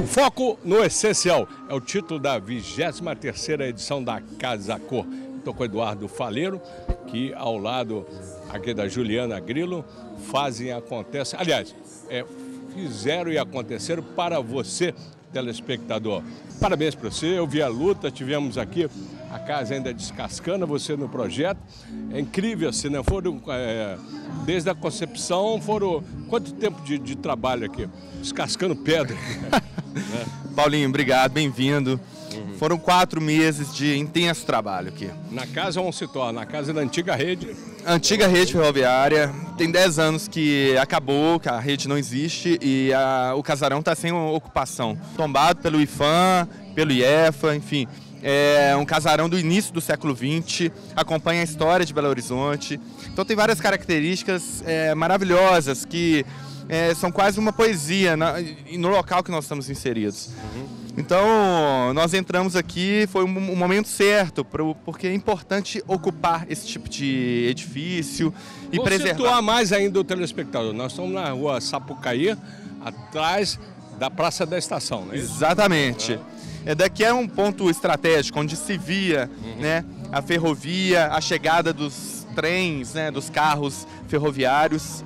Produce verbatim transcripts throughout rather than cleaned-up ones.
Foco no essencial é o título da vigésima terceira edição da Casa Cor. Estou com o Eduardo Faleiro, que ao lado aqui da Juliana Grilo fazem e acontecem. Aliás, é, fizeram e aconteceram para você, telespectador. Parabéns para você, eu vi a luta, tivemos aqui a casa ainda descascando, você no projeto. É incrível assim, né? Foram, é, desde a concepção, foram quanto tempo de, de trabalho aqui? Descascando pedra. né? Paulinho, obrigado, bem-vindo. Uhum. Foram quatro meses de intenso trabalho aqui. Na casa onde se torna, na casa da antiga rede. Antiga rede ferroviária, tem dez anos que acabou, que a rede não existe e a, o casarão está sem ocupação. Tombado pelo IFAM, pelo IEFA, enfim. É um casarão do início do século vinte, acompanha a história de Belo Horizonte. Então tem várias características é, maravilhosas que é, são quase uma poesia na, no local que nós estamos inseridos. Uhum. Então nós entramos aqui, foi um, um momento certo, pro, porque é importante ocupar esse tipo de edifício e Vou preservar. situar mais ainda o telespectador. Nós estamos na rua Sapucaí, atrás da Praça da Estação, não é isso? Exatamente. É. Daqui é um ponto estratégico, onde se via uhum. né, a ferrovia, a chegada dos trens, né, dos carros ferroviários.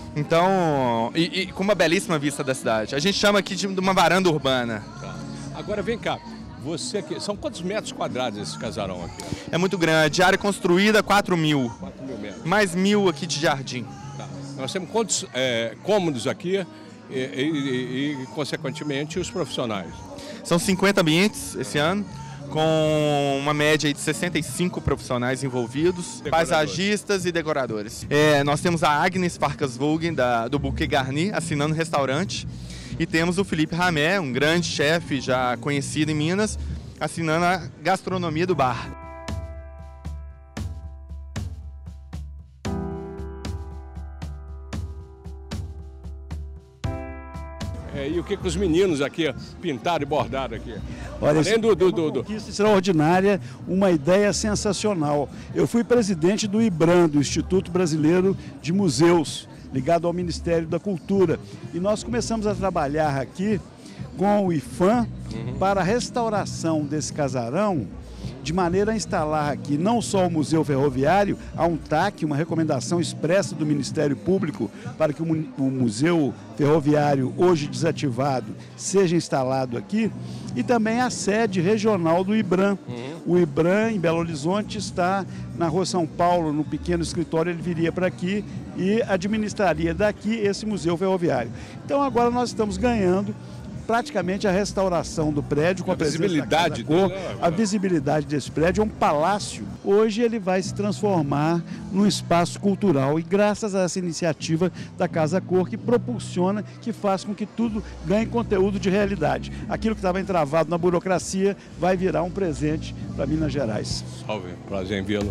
Então, e, e com uma belíssima vista da cidade. A gente chama aqui de uma varanda urbana. Tá. Agora vem cá, você aqui, são quantos metros quadrados esse casarão aqui? É muito grande, área construída quatro mil. quatro mil metros. Mais mil aqui de jardim. Tá. Nós temos quantos é, cômodos aqui e, e, e, e, consequentemente, os profissionais? São cinquenta ambientes esse ano, com uma média de sessenta e cinco profissionais envolvidos, paisagistas e decoradores. É, nós temos a Agnes Farkas-Vogen, do Bouquet Garni, assinando restaurante, e temos o Felipe Ramé, um grande chefe já conhecido em Minas, assinando a gastronomia do bar. É, e o que, que os meninos aqui pintaram e bordaram aqui? Olha, além do, do, do, uma conquista extraordinária, uma ideia sensacional. Eu fui presidente do IBRAM, do Instituto Brasileiro de Museus, ligado ao Ministério da Cultura. E nós começamos a trabalhar aqui com o IFAM uhum. para a restauração desse casarão, de maneira a instalar aqui não só o Museu Ferroviário, há um T A C, uma recomendação expressa do Ministério Público para que o, o Museu Ferroviário, hoje desativado, seja instalado aqui, e também a sede regional do IBRAM. Uhum. O IBRAM, em Belo Horizonte, está na Rua São Paulo, no pequeno escritório, ele viria para aqui e administraria daqui esse Museu Ferroviário. Então agora nós estamos ganhando praticamente a restauração do prédio com a, a visibilidade da Casa Cor. A visibilidade desse prédio é um palácio. Hoje ele vai se transformar num espaço cultural e graças a essa iniciativa da Casa Cor que propulsiona, que faz com que tudo ganhe conteúdo de realidade. Aquilo que estava entravado na burocracia vai virar um presente para Minas Gerais. Salve, prazer em vê-lo.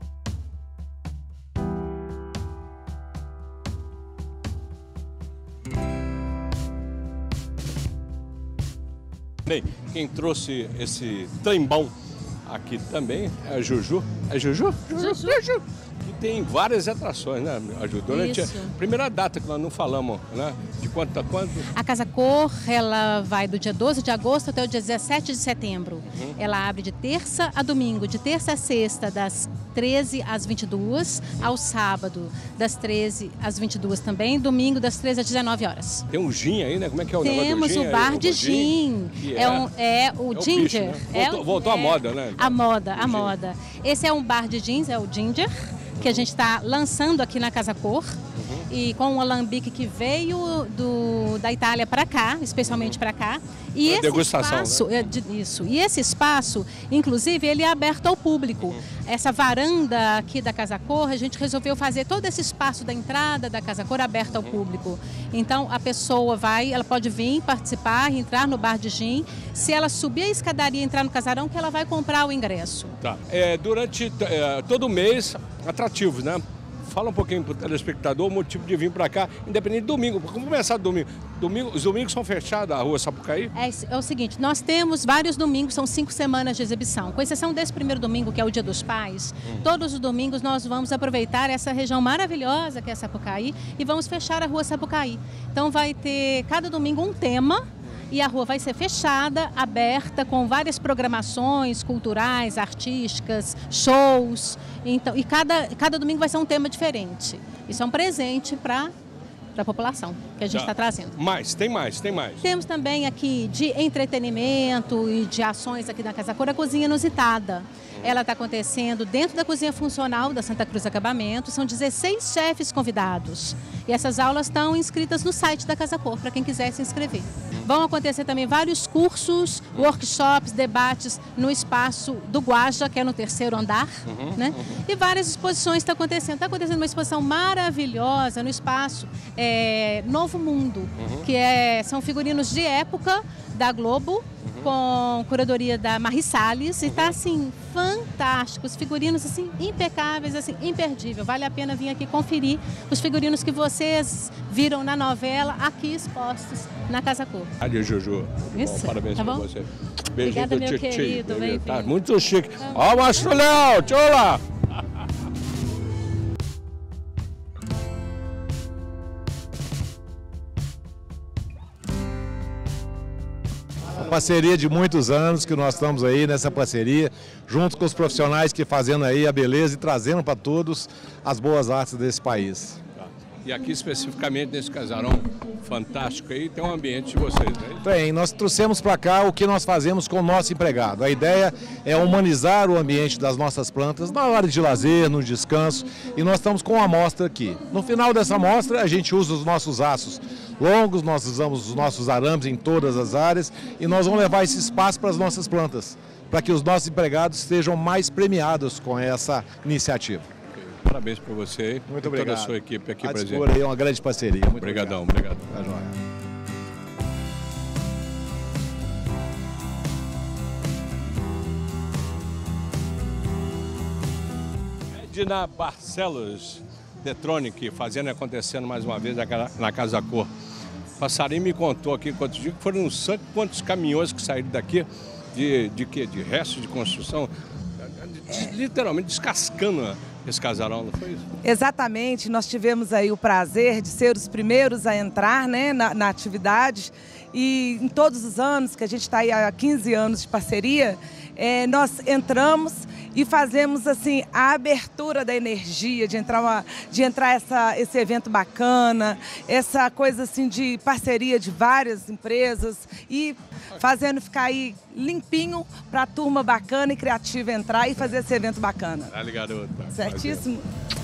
Bem, quem trouxe esse trembão aqui também é a Juju. É Juju? Juju. Juju. E tem várias atrações, né, a Juju? Durante a primeira data que nós não falamos, né? De quanto a quanto? A Casa Cor, ela vai do dia doze de agosto até o dia dezessete de setembro. Uhum. Ela abre de terça a domingo, de terça a sexta, das treze às vinte e duas, ao sábado, das treze às vinte e duas também, domingo, das treze às dezenove horas. Tem um gin aí, né? Como é que é o Temos negócio do gin? Temos o bar aí, de gin. É, é, um, é o é Ginger. Bicho, né? Voltou, é, voltou é, à moda, né? A moda, a moda. Esse é um bar de jeans, é o Ginger, que a gente está lançando aqui na Casa Cor. Uhum. E com um alambique que veio do, da Itália para cá, especialmente para cá. E esse espaço, né? Isso. E esse espaço, inclusive, ele é aberto ao público. Uhum. Essa varanda aqui da Casa Cor, a gente resolveu fazer todo esse espaço da entrada da Casa Cor aberto ao uhum. público. Então, a pessoa vai, ela pode vir participar, entrar no bar de gin. Se ela subir a escadaria e entrar no casarão, que ela vai comprar o ingresso. Tá. É, durante é, todo mês, atrativos, né? Fala um pouquinho para o telespectador o motivo de vir para cá, independente de domingo. Vamos começar domingo. domingo. Os domingos são fechados, a rua Sapucaí? É, é o seguinte, nós temos vários domingos, são cinco semanas de exibição. Com exceção desse primeiro domingo, que é o Dia dos Pais, hum. todos os domingos nós vamos aproveitar essa região maravilhosa que é Sapucaí e vamos fechar a rua Sapucaí. Então vai ter cada domingo um tema e a rua vai ser fechada, aberta, com várias programações culturais, artísticas, shows. Então, e cada, cada domingo vai ser um tema diferente. Isso é um presente para a população que a gente está trazendo. Mais, tem mais, tem mais. Temos também aqui de entretenimento e de ações aqui na Casa Cor, a Cozinha Inusitada. Ela está acontecendo dentro da cozinha funcional da Santa Cruz Acabamento. São dezesseis chefes convidados. E essas aulas estão inscritas no site da Casa Cor, para quem quiser se inscrever. Vão acontecer também vários cursos, workshops, debates no espaço do Guaja, que é no terceiro andar. Uhum, né? Uhum. E várias exposições estão acontecendo. Está acontecendo uma exposição maravilhosa no espaço é, Novo Mundo, uhum. que é, são figurinos de época da Globo, com curadoria da Marri Salles, e tá assim, fantástico, os figurinos assim, impecáveis, assim, imperdível, vale a pena vir aqui conferir os figurinos que vocês viram na novela, aqui expostos na Casa Cor. Adeus, Juju. Isso, bom, parabéns tá pra bom? você. Beijinho Obrigada, do meu Titi. querido, bem Tá vindo. muito chique. Tá Ó, o Mastro Léo, tchau lá. Parceria de muitos anos que nós estamos aí nessa parceria, junto com os profissionais que fazendo aí a beleza e trazendo para todos as boas artes desse país. E aqui especificamente nesse casarão fantástico aí, tem um ambiente de vocês, né? Tem, nós trouxemos para cá o que nós fazemos com o nosso empregado. A ideia é humanizar o ambiente das nossas plantas na hora de lazer, no descanso, e nós estamos com uma amostra aqui. No final dessa amostra a gente usa os nossos aços longos, nós usamos os nossos arames em todas as áreas e nós vamos levar esse espaço para as nossas plantas, para que os nossos empregados sejam mais premiados com essa iniciativa. Parabéns para você e muito obrigado. Toda a sua equipe aqui presente. Aí é uma grande parceria. Muito Obrigadão, obrigado. obrigado. Tá joia. Edna Barcelos, Detronic, fazendo e acontecendo mais uma vez na Casa Cor. Passarinho me contou aqui quantos dias, foram uns quantos caminhões que saíram daqui, de, de quê? De restos de construção, literalmente descascando esse casarão, não foi isso? Exatamente, nós tivemos aí o prazer de ser os primeiros a entrar, né, na, na atividade, e em todos os anos, que a gente está aí há quinze anos de parceria, é, nós entramos e fazemos assim a abertura da energia, de entrar, uma, de entrar essa, esse evento bacana, essa coisa assim de parceria de várias empresas e fazendo ficar aí limpinho para a turma bacana e criativa entrar e fazer esse evento bacana. Dale, garota. Certíssimo.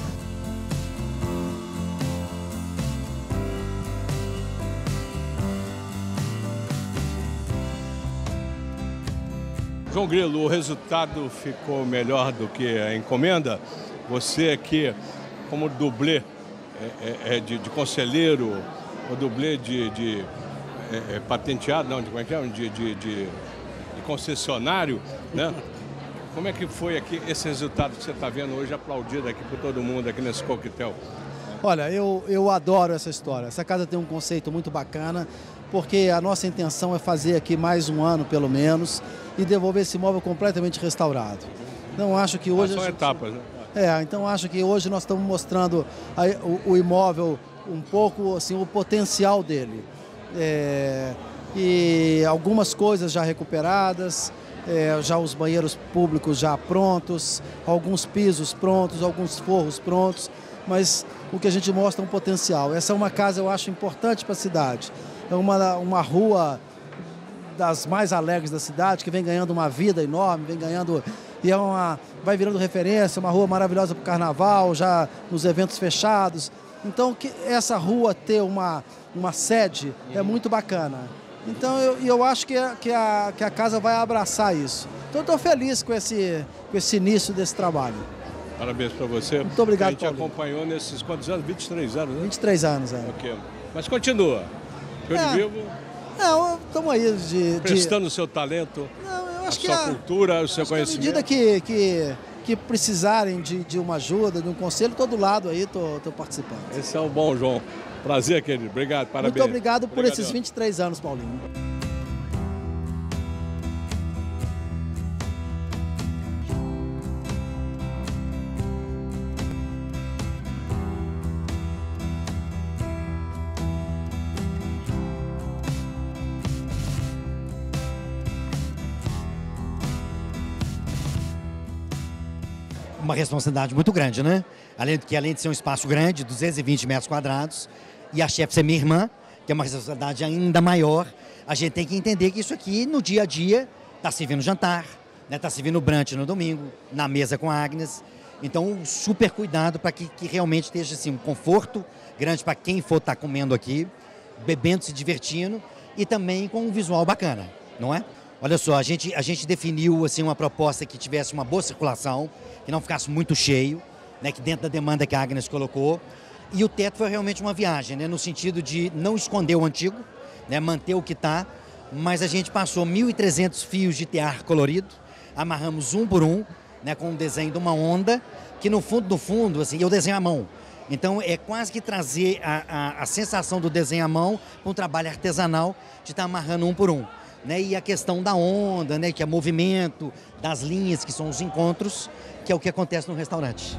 João Grilo, o resultado ficou melhor do que a encomenda? Você aqui, como dublê é, é, de, de conselheiro, ou dublê de, de é, é, patenteado, não, de, como é que é? De, de, de, de concessionário, né? Como é que foi aqui esse resultado que você está vendo hoje aplaudido aqui por todo mundo aqui nesse coquetel? Olha, eu, eu adoro essa história. Essa casa tem um conceito muito bacana, porque a nossa intenção é fazer aqui mais um ano, pelo menos, e devolver esse imóvel completamente restaurado. Então, acho que hoje... São gente... etapas, né? É, então acho que hoje nós estamos mostrando a, o, o imóvel um pouco, assim, o potencial dele. É, e algumas coisas já recuperadas, é, já os banheiros públicos já prontos, alguns pisos prontos, alguns forros prontos, mas o que a gente mostra é um potencial. Essa é uma casa, eu acho, importante para a cidade. É uma, uma rua das mais alegres da cidade, que vem ganhando uma vida enorme, vem ganhando... E é uma, vai virando referência, uma rua maravilhosa para o carnaval, já nos eventos fechados. Então, que essa rua ter uma, uma sede é muito bacana. Então, eu, eu acho que a, que, a, que a casa vai abraçar isso. Então, eu estou feliz com esse, com esse início desse trabalho. Parabéns para você. Muito obrigado, A gente Paulinho. acompanhou nesses quantos anos? vinte e três anos, né? vinte e três anos, é. Ok. Mas continua. Eu É. de vivo, Não, estamos aí de... de... prestando o seu talento, Não, eu a acho que sua a... cultura, o seu Acho que à conhecimento. medida que, que, que precisarem de, de uma ajuda, de um conselho, todo lado aí estou participando. Esse é o bom, João. Prazer, querido. Obrigado, parabéns. Muito obrigado por Obrigadão. esses vinte e três anos, Paulinho. uma responsabilidade muito grande, né? Além de que, além de ser um espaço grande, duzentos e vinte metros quadrados, e a chefe ser minha irmã, que é uma responsabilidade ainda maior, a gente tem que entender que isso aqui, no dia a dia, está servindo jantar, né? Está servindo brunch no domingo, na mesa com a Agnes. Então, super cuidado para que, que realmente esteja assim, um conforto grande para quem for estar comendo aqui, bebendo, se divertindo, e também com um visual bacana, não é? Olha só, a gente, a gente definiu assim, uma proposta que tivesse uma boa circulação, que não ficasse muito cheio, né, que dentro da demanda que a Agnes colocou. E o teto foi realmente uma viagem, né, no sentido de não esconder o antigo, né, manter o que está, mas a gente passou mil e trezentos fios de tear colorido, amarramos um por um, né, com o desenho de uma onda, que no fundo, no fundo, assim, eu desenho à mão. Então é quase que trazer a, a, a sensação do desenho à mão para um trabalho artesanal de estar amarrando um por um. Né, e a questão da onda, né, que é movimento, das linhas, que são os encontros, que é o que acontece no restaurante.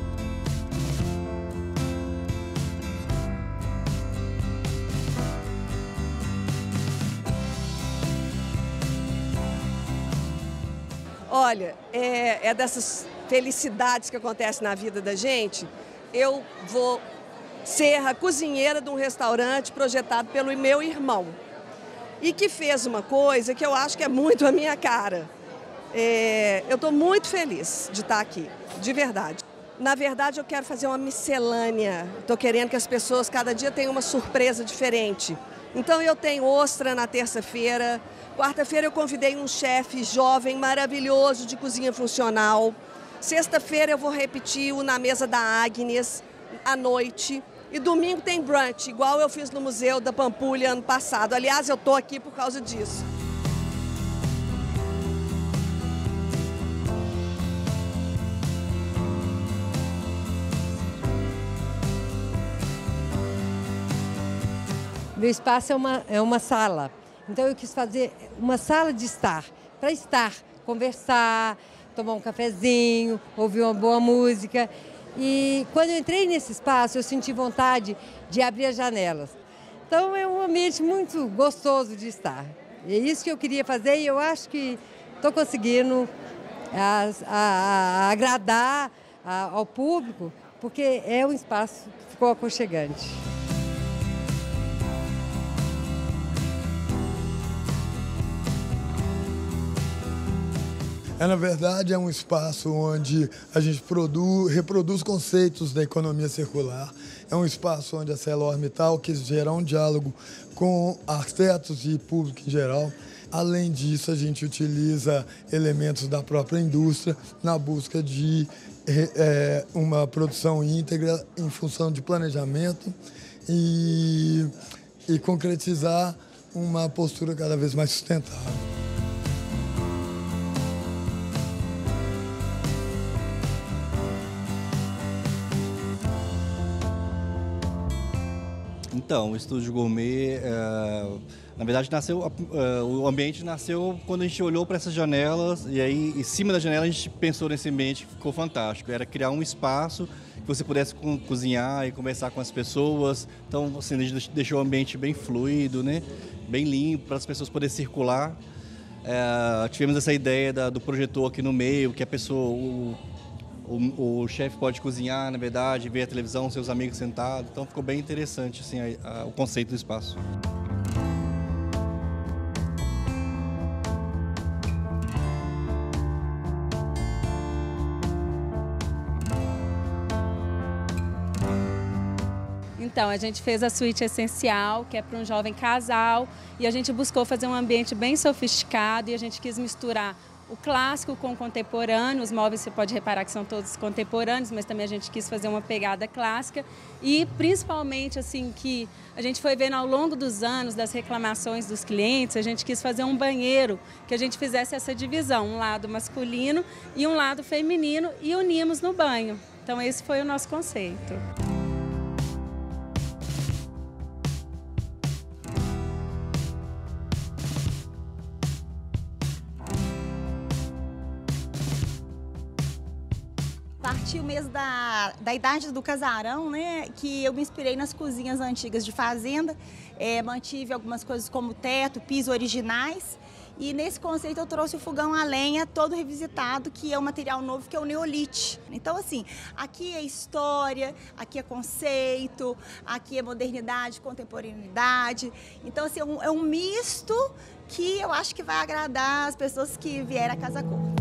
Olha, é, é dessas felicidades que acontecem na vida da gente. Eu vou ser a cozinheira de um restaurante projetado pelo meu irmão. E que fez uma coisa que eu acho que é muito a minha cara. É, eu estou muito feliz de estar aqui, de verdade. Na verdade, eu quero fazer uma miscelânea. Estou querendo que as pessoas cada dia tenham uma surpresa diferente. Então eu tenho ostra na terça-feira. Quarta-feira eu convidei um chefe jovem, maravilhoso, de cozinha funcional. Sexta-feira eu vou repetir o Na Mesa da Agnes, à noite. E domingo tem brunch, igual eu fiz no Museu da Pampulha ano passado. Aliás, eu estou aqui por causa disso. Meu espaço é uma, é uma sala. Então eu quis fazer uma sala de estar, para estar, conversar, tomar um cafezinho, ouvir uma boa música. E quando eu entrei nesse espaço, eu senti vontade de abrir as janelas. Então é um ambiente muito gostoso de estar. E é isso que eu queria fazer e eu acho que estou conseguindo a, a, a agradar a, ao público, porque é um espaço que ficou aconchegante. É, na verdade, é um espaço onde a gente produz, reproduz conceitos da economia circular. É um espaço onde a ArcelorMittal quis gerar um diálogo com arquitetos e público em geral. Além disso, a gente utiliza elementos da própria indústria na busca de é, uma produção íntegra em função de planejamento e, e concretizar uma postura cada vez mais sustentável. Então, o Estúdio Gourmet, é, na verdade, nasceu, é, o ambiente nasceu quando a gente olhou para essas janelas e aí, em cima da janela, a gente pensou nesse ambiente que ficou fantástico. Era criar um espaço que você pudesse co cozinhar e conversar com as pessoas. Então, assim, a gente deixou o ambiente bem fluido, né? Bem limpo, para as pessoas poderem circular. É, tivemos essa ideia da, do projetor aqui no meio, que a pessoa... O, O, o chefe pode cozinhar, na verdade, ver a televisão, seus amigos sentados. Então ficou bem interessante assim, a, a, o conceito do espaço. Então, a gente fez a suíte essencial, que é para um jovem casal, e a gente buscou fazer um ambiente bem sofisticado e a gente quis misturar o clássico com o contemporâneo. Os móveis você pode reparar que são todos contemporâneos, mas também a gente quis fazer uma pegada clássica e principalmente assim que a gente foi vendo ao longo dos anos das reclamações dos clientes, a gente quis fazer um banheiro que a gente fizesse essa divisão, um lado masculino e um lado feminino e unimos no banho. Então esse foi o nosso conceito. Partiu mesmo da, da idade do casarão, né? Que eu me inspirei nas cozinhas antigas de fazenda, é, mantive algumas coisas como teto, piso originais E nesse conceito eu trouxe o fogão a lenha todo revisitado, que é um material novo, que é o neolite. Então, assim, aqui é história, aqui é conceito, aqui é modernidade, contemporaneidade. Então, assim, é um, é um misto que eu acho que vai agradar as pessoas que vierem à Casa Cor.